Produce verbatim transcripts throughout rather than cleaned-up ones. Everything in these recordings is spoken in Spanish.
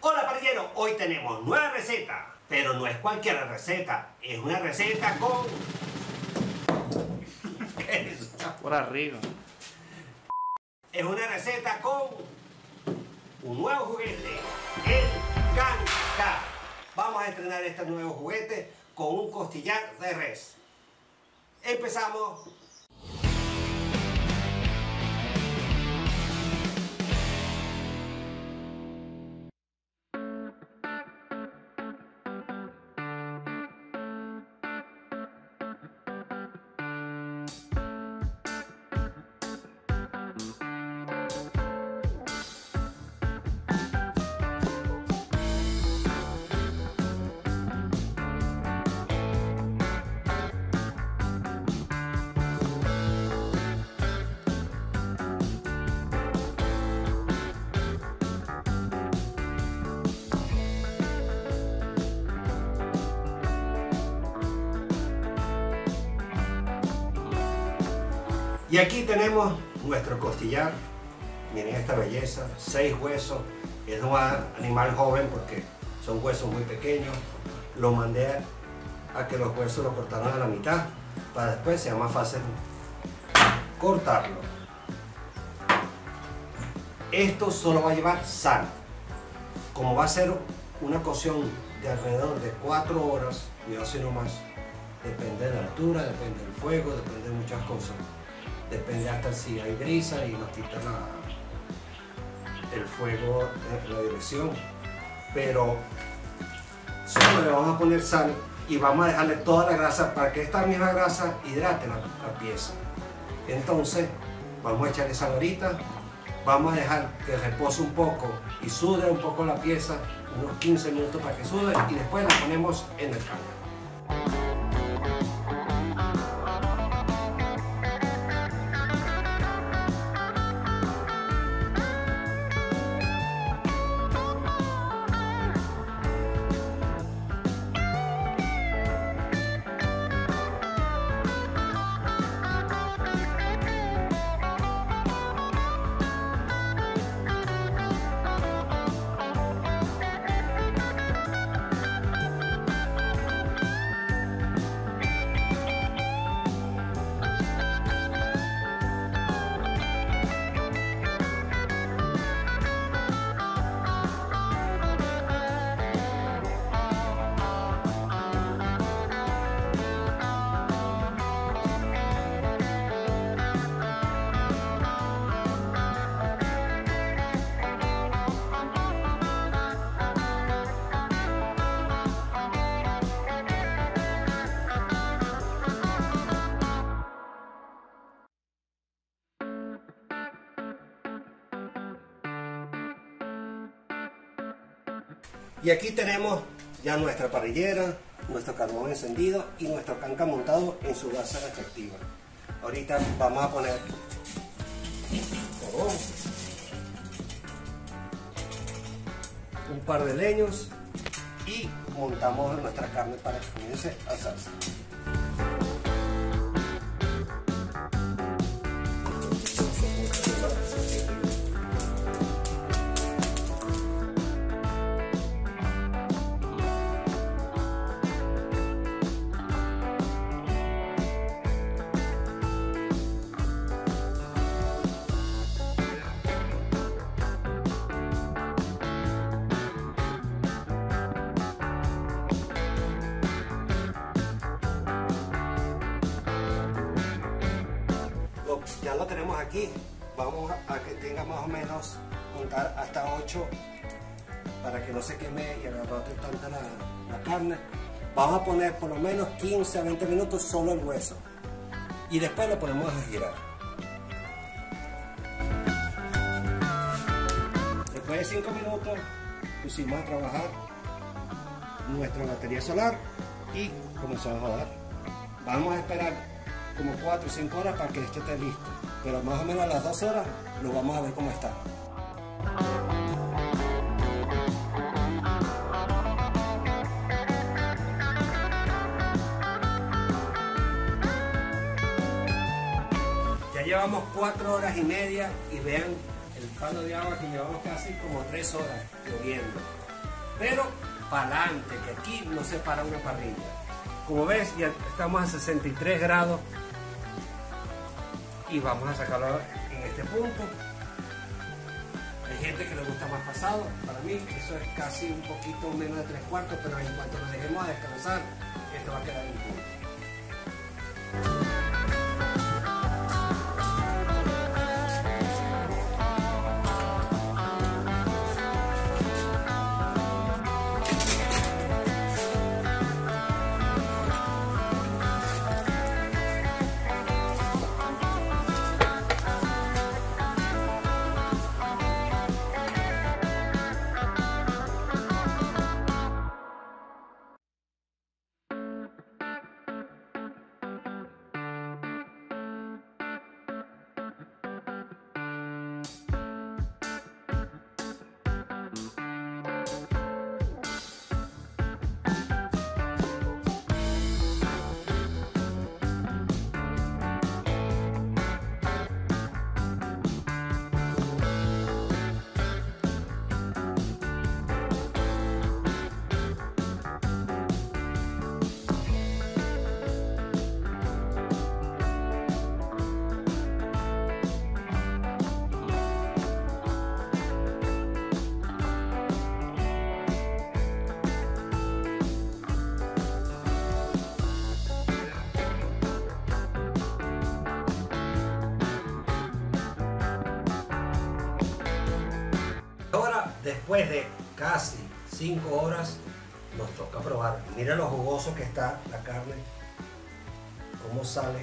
Hola parrillero, hoy tenemos nueva receta, pero no es cualquier receta, es una receta con... ¿Qué es eso? Por arriba. Es una receta con un nuevo juguete, el Can-Car. Vamos a estrenar este nuevo juguete con un costillar de res. Empezamos. Y aquí tenemos nuestro costillar. Miren esta belleza, seis huesos. Es un animal joven porque son huesos muy pequeños. Lo mandé a que los huesos lo cortaran a la mitad para después sea más fácil cortarlo. Esto solo va a llevar sal. Como va a ser una cocción de alrededor de cuatro horas y así no más, depende de la altura, depende del fuego, depende de muchas cosas. Depende hasta si hay brisa y nos quita la, el fuego en la dirección. Pero solo le vamos a poner sal y vamos a dejarle toda la grasa para que esta misma grasa hidrate la, la pieza. Entonces vamos a echarle sal ahorita, vamos a dejar que repose un poco y sude un poco la pieza, unos quince minutos para que sude y después la ponemos en el caldo. Y aquí tenemos ya nuestra parrillera, nuestro carbón encendido y nuestro canca montado en su base respectiva. Ahorita vamos a poner carbón, un par de leños y montamos nuestra carne para que comience a asarse. Ya lo tenemos aquí, vamos a que tenga más o menos contar hasta ocho para que no se queme y agarrote tanta la, la carne. Vamos a poner por lo menos quince a veinte minutos solo el hueso y después lo ponemos a girar. Después de cinco minutos pusimos a trabajar nuestra batería solar y comenzamos a dar. Vamos a esperar como cuatro o cinco horas para que esto esté listo, pero más o menos a las dos horas lo vamos a ver cómo está. Ya llevamos cuatro horas y media y vean el palo de agua que llevamos casi como tres horas lloviendo. Pero para adelante, que aquí no se para una parrilla. Como ves, ya estamos a sesenta y tres grados y vamos a sacarlo en este punto. Hay gente que le gusta más pasado, para mí eso es casi un poquito menos de tres cuartos, pero en cuanto lo dejemos a descansar, esto va a quedar en punto. Después de casi cinco horas nos toca probar. Mira lo jugoso que está la carne, cómo sale.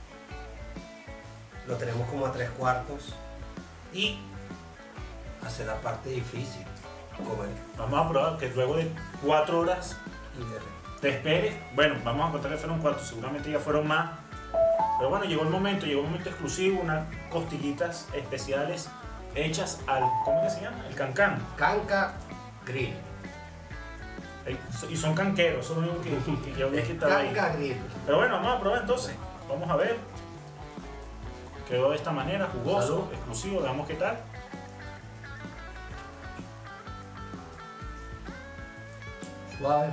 Lo tenemos como a tres cuartos y hace la parte difícil, comer. Vamos a probar que luego de cuatro horas te esperes. Bueno, vamos a contar que fueron cuatro, seguramente ya fueron más. Pero bueno, llegó el momento, llegó un momento exclusivo, unas costillitas especiales hechas al, ¿cómo que se llama? El cancán. Canca grill. Y son canqueros, eso es lo único que, que yo había quitado ahí. Canca grill. Pero bueno, vamos a probar entonces. Vamos a ver. Quedó de esta manera, jugoso, Salud. exclusivo, veamos qué tal. Suave.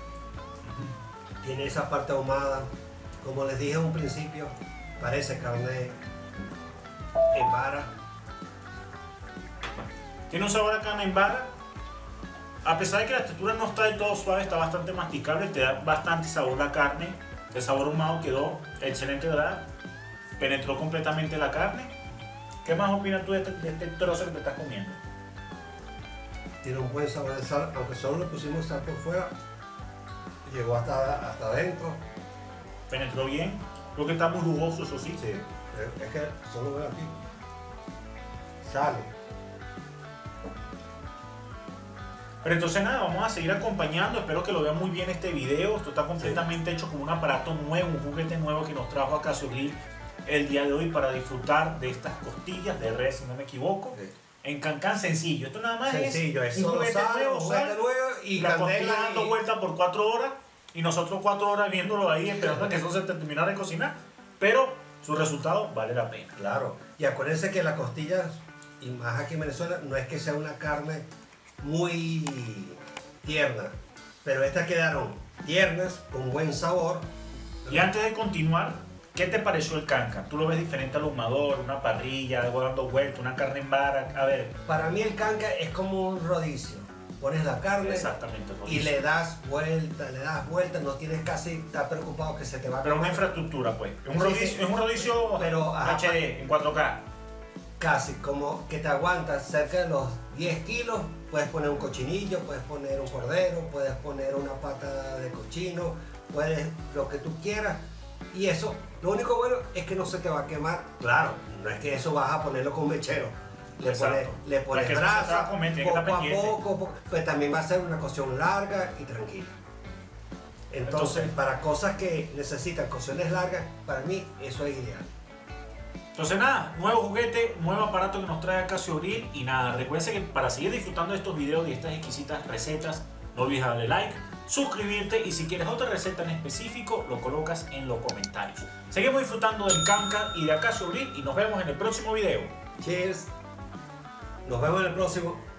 Tiene esa parte ahumada. Como les dije en un principio, parece carne en vara. Tiene un sabor a carne en vara. A pesar de que la textura no está del todo suave, está bastante masticable, te da bastante sabor la carne. El sabor ahumado quedó excelente, ¿verdad? Penetró completamente la carne. ¿Qué más opinas tú de este, de este trozo que te estás comiendo? Tiene un buen sabor de sal, aunque solo le pusimos sal por fuera. Llegó hasta, hasta adentro. Penetró bien. Creo que está muy jugoso, eso sí. Sí, es que solo veo aquí. Sale. Pero entonces nada, vamos a seguir acompañando. Espero que lo vean muy bien este video. Esto está completamente hecho con un aparato nuevo, un juguete nuevo que nos trajo Acacio Grill el día de hoy para disfrutar de estas costillas de res, si no me equivoco. Sí. En cancán sencillo. Esto nada más sencillo, es un juguete sal, nuevo, un juguete sal, nuevo y la costilla candela dando y... vueltas por cuatro horas y nosotros cuatro horas viéndolo ahí esperando a que eso se terminara de cocinar. Pero su resultado vale la pena. Claro. Y acuérdense que las costillas, y más aquí en Venezuela, no es que sea una carne muy tierna, pero estas quedaron tiernas, con buen sabor. Y antes de continuar, ¿qué te pareció el canca? ¿Tú lo ves diferente al ahumador, una parrilla, algo dando vuelta, una carne en vara? A ver. Para mí el canca es como un rodicio. Pones la carne Exactamente, y le das vuelta, le das vuelta, no tienes casi, estás preocupado que se te va a Pero una comer. infraestructura, pues. Es un Sí, rodicio, sí. es un rodicio Pero, ajá, H D, en cuatro K. Casi, como que te aguantas cerca de los diez kilos, puedes poner un cochinillo, puedes poner un cordero, puedes poner una pata de cochino, puedes lo que tú quieras. Y eso, lo único bueno es que no se te va a quemar. Claro, no es que eso vas a ponerlo con mechero. Le pones, le pones que brasa, comer, poco a poco, poco, pues también va a ser una cocción larga y tranquila. Entonces, Entonces, para cosas que necesitan cocciones largas, para mí eso es ideal. Entonces nada, nuevo juguete, nuevo aparato que nos trae Acacio Grill. Y nada, recuerden que para seguir disfrutando de estos videos y estas exquisitas recetas, no olvides darle like, suscribirte y si quieres otra receta en específico, lo colocas en los comentarios. Seguimos disfrutando del canca y de Acacio Grill y nos vemos en el próximo video. Cheers. Nos vemos en el próximo.